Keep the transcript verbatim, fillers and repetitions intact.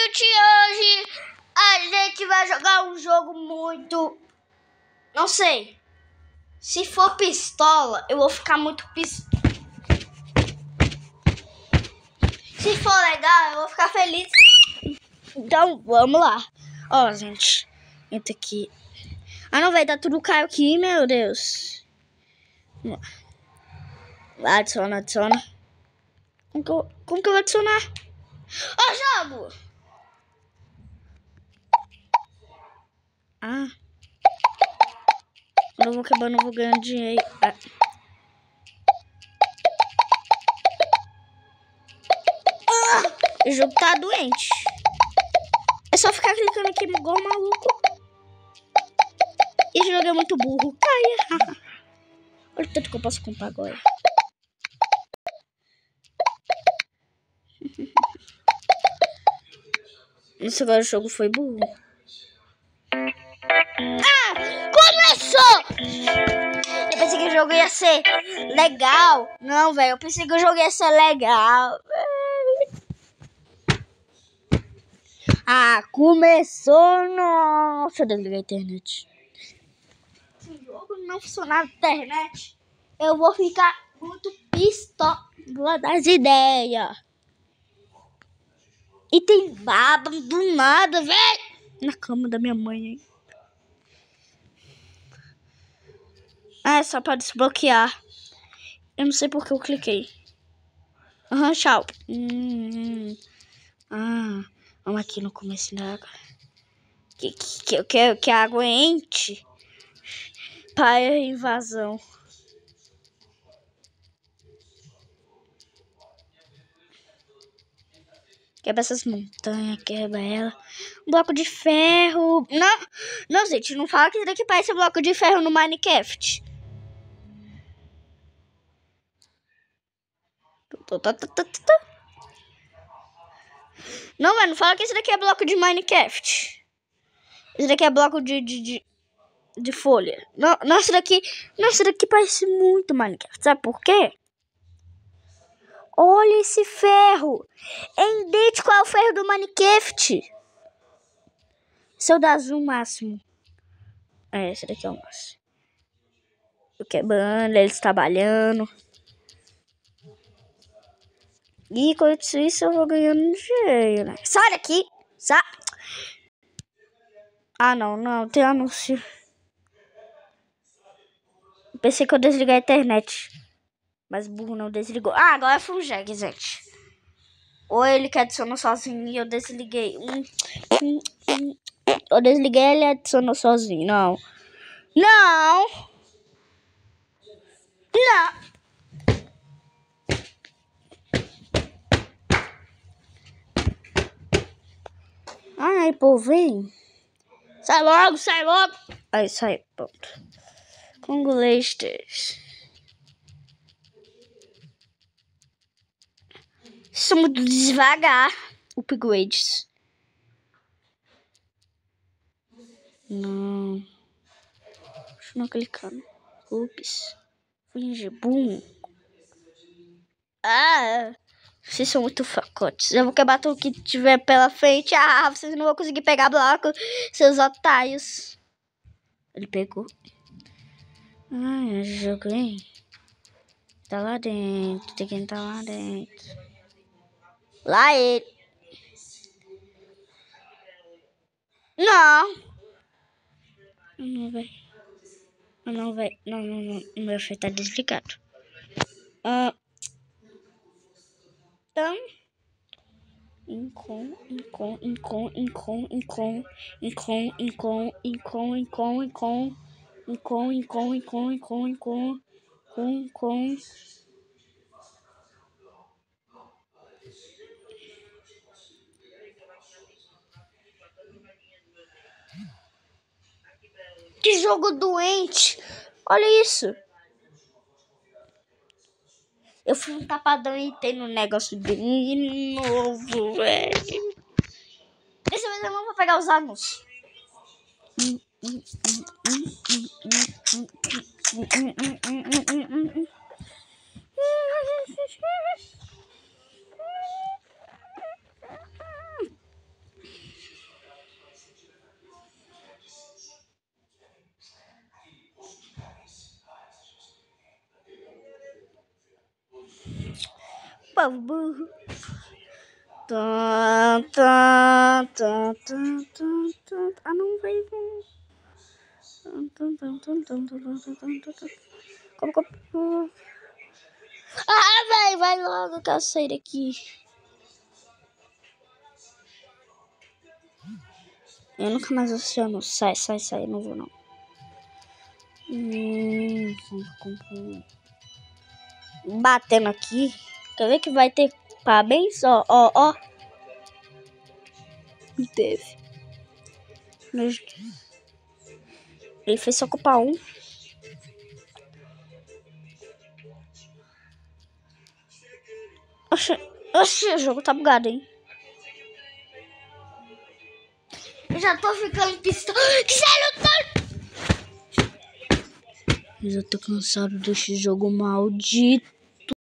gente, hoje a gente vai jogar um jogo muito... Não sei. Se for pistola, eu vou ficar muito pistola. Se for legal, eu vou ficar feliz. Então, vamos lá. Ó, gente. Entra aqui. Ah, não, vai dar tudo caiu aqui, meu Deus. Vamos lá. Lá, adiciona, adiciona. Como que eu, como que eu vou adicionar? Ó, jogo! Ah. Quando eu vou quebrando, eu vou ganhando dinheiro. Ah. Ah, o jogo tá doente. É só ficar clicando aqui igual maluco. Esse jogo é muito burro. Caia. Olha o tanto que eu posso comprar agora. Nossa, agora o jogo foi burro. Ah! Começou! Eu pensei que o jogo ia ser legal. Não, velho. Eu pensei que o jogo ia ser legal. Ah, começou. Nossa, eu desliguei a internet. Se o jogo não funcionar na internet, eu vou ficar muito pistola das ideias. E tem baba do nada, velho. Na cama da minha mãe, hein? Ah, é só pra desbloquear. Eu não sei porque eu cliquei. Aham, uhum, tchau. Hum, ah, vamos aqui no começo da água. Que, que, que eu quero que a água enche para a invasão. Quebra essas montanhas, quebra ela. Um bloco de ferro. Não, não, gente, não fala que isso daqui parece um bloco de ferro no Minecraft. Não, mas não fala que isso daqui é bloco de Minecraft. Isso daqui é bloco de, de, de, de folha. Não, nossa, daqui, nossa, daqui parece muito Minecraft. Sabe por quê? Olha esse ferro. É idêntico ao ferro do Minecraft. Esse é o da Zoom máximo. É, esse daqui é o máximo. Eu quebrando, eles trabalhando. E enquanto isso eu vou ganhando dinheiro, né? Sai daqui! Sai! Ah, não, não, tem anúncio. Eu pensei que eu desliguei a internet. Mas burro não desligou. Ah, agora foi um jegue, gente. Ou ele que adicionou sozinho e eu desliguei. Hum, hum, hum. Eu desliguei e ele adicionou sozinho. Não. Não! Não! Ai, pô, vem. Sai logo, sai logo. Aí, sai, pronto. Congolestes. São muito devagar. Upgrades. Não. Deixa eu não clicar. Ups. Finge boom. Ah. Vocês são muito fracotes. Eu vou quebrar tudo que tiver pela frente. Ah, vocês não vão conseguir pegar bloco, seus otários. Ele pegou. Ai, eu joguei. Tá lá dentro. Tem que entrar lá dentro. Lá ele. Não. Não, vai. Não, vai. Não, não, não. O meu fio tá desligado. Ah. Então. Incom, incom, incom, incom, incom, incom, incom, incom, incom, incom, incom, incom, incom, incom, incom, com, com. Que jogo doente! Olha isso! Eu fui um tapadão e entrei no negócio de novo, velho. Dessa vez eu não vou pegar os anúncios. Povo burro. Tá, tá, tá, tá, tá, tá. Ah, não veio. Como, como? Ah, velho, vai logo, eu quero sair daqui. Eu nunca mais aciono. Sai, sai, sai, não vou não. Hum, batendo aqui. Quer ver que vai ter parabéns? Ó, ó, ó. Não teve. Ele fez só ocupar um. Oxi, oxi, o jogo tá bugado, hein? Eu já tô ficando pistola. Que sério, eu já tô cansado desse jogo maldito.